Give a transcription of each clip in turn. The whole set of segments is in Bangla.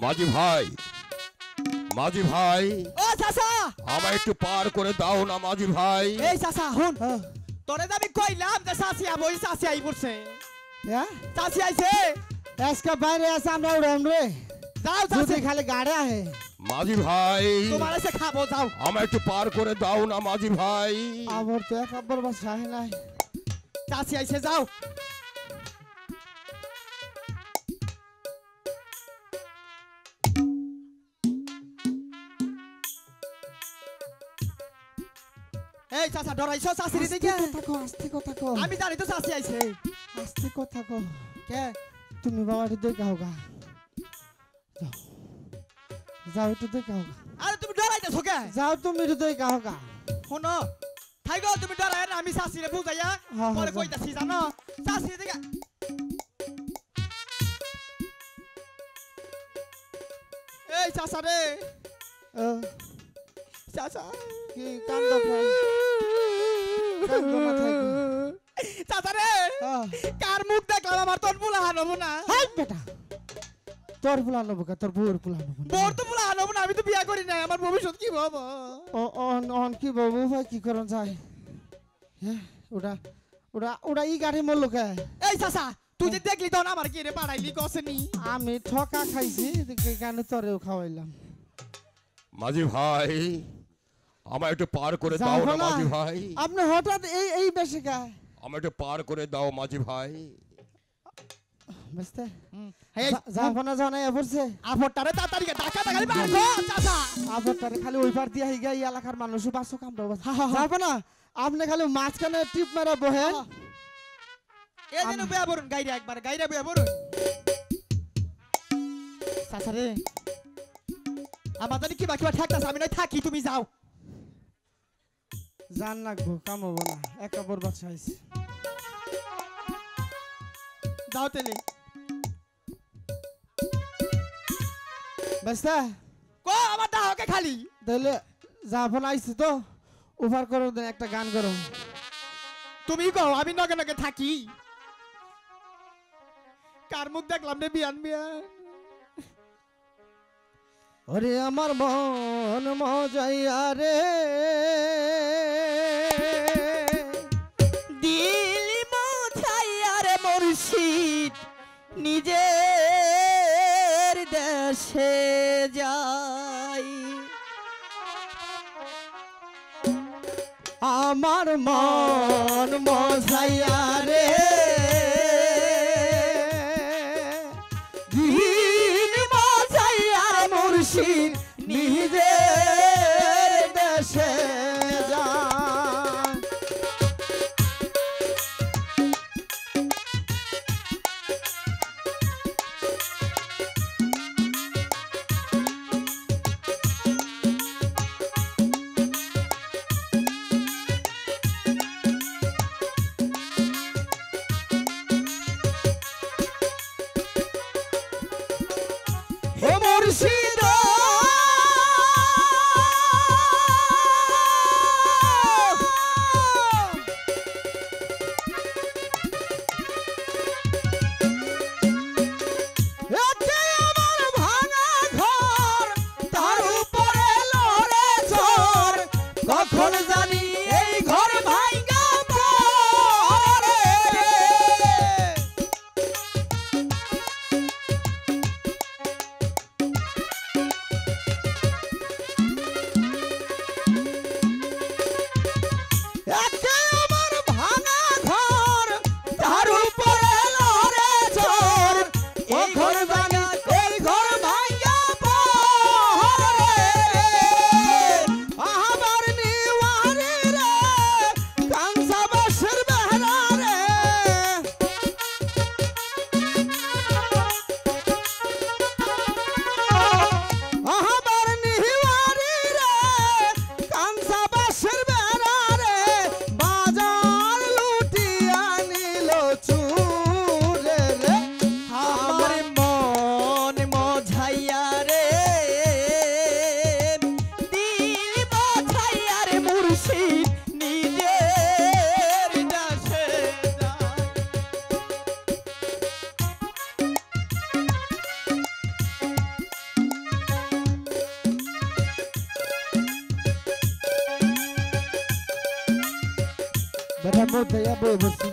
মাঝি ভাই, মাঝি ভাই, ও চাচা আমায় একটু পার করে দাও না মাঝি ভাই। এই চাচা হুন তোরে আমি কইলাম যে চাচি আবই চাচি আই পড়ছে। হ্যাঁ চাচি আইছে এসকে বাইরে আছে আমরা উড়াম রে যাও যদি চাচি খালি গাড়ে আহে মাঝি ভাই, তোমার এসে খাবো যাও। আমায় একটু পার করে দাও না মাঝি ভাই। আমার তো এক আব্বার বাসা আহে নাই। চাচি আইছে যাও। এই চাচা ডরাইছো চাচির দিকে? আস্তে কথা কো আমি জানি তো চাচি আইছে। আস্তে কথা কো কে তুমি বাবাটা দেখে হোগা যাও যাও একটু দেখে হোগা আরে তুমি ডরাইতেছো কে? যাও তুমি একটু দেখে হোগা শোনো থাইগো তুমি ডরাই না, আমি চাচিরে বুঝাইয়া হ্যাঁ, পরে যাও। কইতাছি জানো চাচির দিকে। এই চাচা রে চাচা কি কান্দ খাই কান্দ না থাকি চাচা রে কার মুখ দেখলাম আমার তোর পুলা হানবো না। হাই বেটা তোর ফুলা নেবো তোর বউর ফুলা নেবো মোর তো পুলা হানবো না, আমি তো বিয়া করি নাই, আমার ভবিষ্যৎ কি বাবা? ও অন অন কি বাবু ভাই কি করন যায় হ্যাঁ ওটা ওটা ওটা ই গাড়ি মরলো কে এই চাচা তুই যে দেখলি তখন আমার কি রে পাড়াইলি কসেনি? আমি ঠকা খাইছি কেন তোরেও খাওয়াইলাম মাঝি ভাই, আমায় একটু পার করে দাও যাবো না না। মাঝি ভাই। আপনি হঠাৎ এই এই বেশি গায় আমায় একটু পার করে দাও মাঝি ভাই। বুঝতে এই যাবো না জানা পড়ছে আফরটারে তাড়াতাড়ি টাকা টাকালি মারবো চাচা। আপনার খালি ওই পার দিয়ে হিগা এই এলাকার মানুষ বাসো কামড়া যাবো না আপনি খালি মাঝখানে টিপ মারা বহেন এই যেন বেয়া বরুন গাইরে একবার গাইরে বেয়া বরুন। চাচা রে আমাদের কি বাকি ঠাকতাছ, আমি নয় থাকি তুমি যাও। জান লাগবো কাম হবো না একা বরবাদ চাইছে যাও তেলে বুঝতে কো আমার দাহকে খালি তাহলে যাবো না আইছি তো ওভার করো দেন একটা গান করো তুমি কও আমি নগে নগে থাকি। কার মুখ দেখলাম রে বিয়ান বিয়ান। ওরে আমার মন মজাইয়া রে দিলি মোছাইয়া রে মুর্শিদ নিজের দেশে যাই। আমার মন মজাইয়া রে দিন মজাইয়া মুর্শিদ নিজের দেশে যায় ও মুর্শিদ এতে আমার ভাঙা ঘর তার উপরে লড়ে ঝড় কখন জানি এই ঘর ভাঙা পড়ে বেটার মধ্যে বই বসছি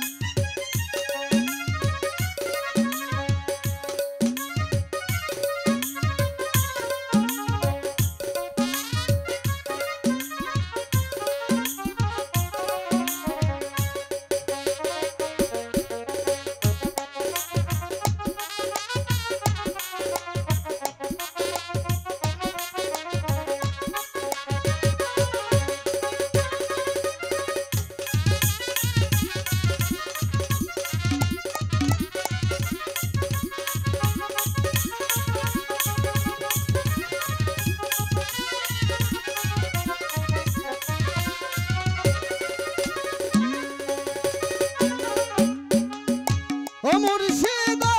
ও মুর্শিদা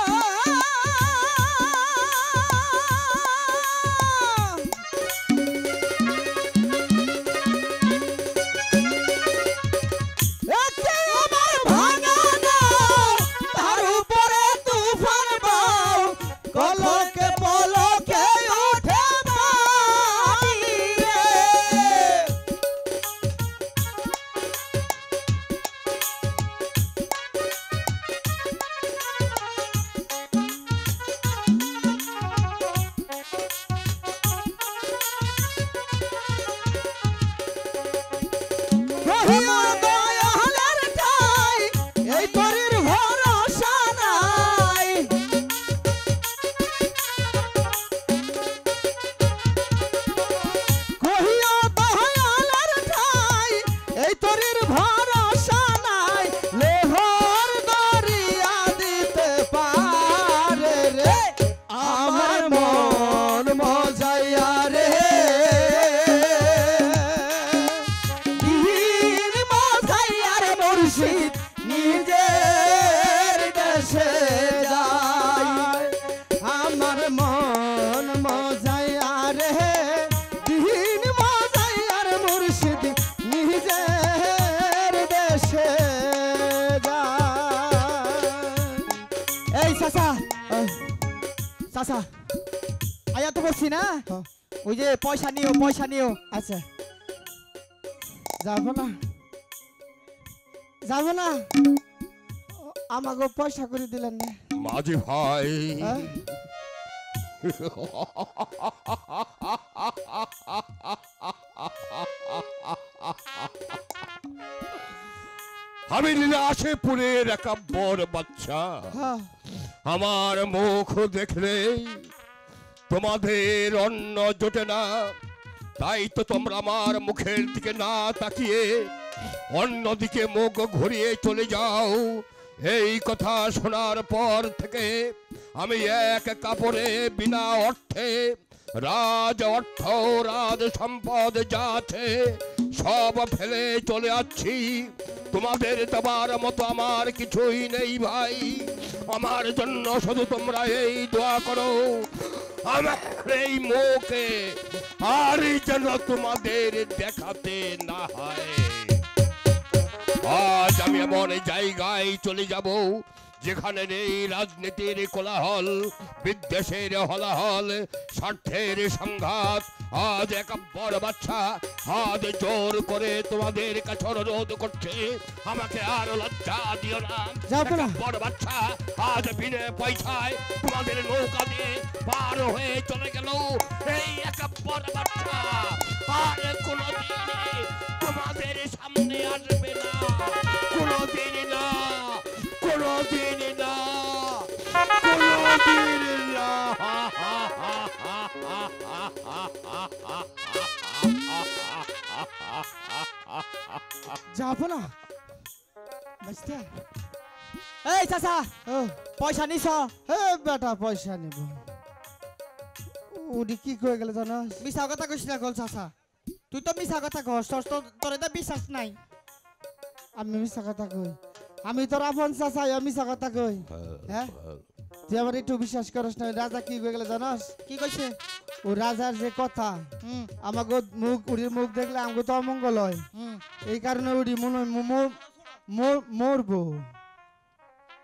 এতে আমার ভাঙা নাও তার উপরে তুফান বাও কলকে পলকে ওঠে পানি রে কহিও দয়ালের ঠাই এই তরির ভরসা নাই কহিও দয়ালের ঠাই এই তরির ভরসা নাই লোহর দরিয়া দিতে পারে রে আমার মন মজাইয়া রে দিন মজাইয়ার মুর্শিদ নিজের দেশে যায় আমার মন মজাইয়া রে দিন মজাইয়ার মুর্শিদ নিজের দেশে যায় এই চাচা চাচা আয়া তো বলছি না ওই যে পয়সা নিও আচ্ছা যাব না যাব না আমাকে পয়সা করে দিলেন না মাঝি ভাই হ্যাঁ? আমি লীলাসে পুরের একা বড় বাচ্চা হ্যাঁ আমার মুখ দেখলে তোমাদের অন্ন জোটে না তাই তো তোমরা আমার মুখের দিকে না তাকিয়ে অন্যদিকে মুখ ঘুরিয়ে চলে যাও এই কথা শোনার পর থেকে আমি এক কাপড়ে বিনা অর্থে রাজ অর্থ রাজ সম্পদ যা আছে সব ফেলে চলে যাচ্ছি তোমাদের দেবার মতো আমার কিছুই নেই ভাই আমার জন্য শুধু তোমরা এই দোয়া করো আমার এই মুখে আর যেন তোমাদের দেখাতে না হয় আজ আমি এমন জায়গায় চলে যাব যেখানে নেই রাজনীতির কোলাহল বিদ্বেষের হলাহল স্বার্থের সংঘাত আজ এক বড় বাচ্চা আজ জোর করে তোমাদের কাছে অনুরোধ করছে আমাকে আর লজ্জা দিও না যাবো না। এক বড় বাচ্চা আজ বিনে পয়সায় তোমাদের নৌকা দিয়ে পার হয়ে চলে গেল এই এক বড় বাচ্চা আর কোনোদিন তোমাদের সামনে আসবে না কোনোদিন না কোনোদিন না কোনোদিন না যাব না বুঝতে এই চাচা ও পয়সা নিছ হে বেটা পয়সা নিব উনি কি কয়ে গেলে জানাস মিছা কথা কইস না গল চাচা তুই তো মিছা কথা কস তোর এটা বিশ্বাস নাই আমি মিশা কথা কই আমি তোর আপন চাচা মিশা কথা কই হ্যাঁ তুই আমার একটু বিশ্বাস করিস না রাজা কি কয়ে গেলে জানাস কি কইছে ও রাজার যে কথা হুম আমাকে মুখ উড়ির মুখ দেখলে আমাকে তো অমঙ্গল হয় হুম এই কারণে উড়ি মরবো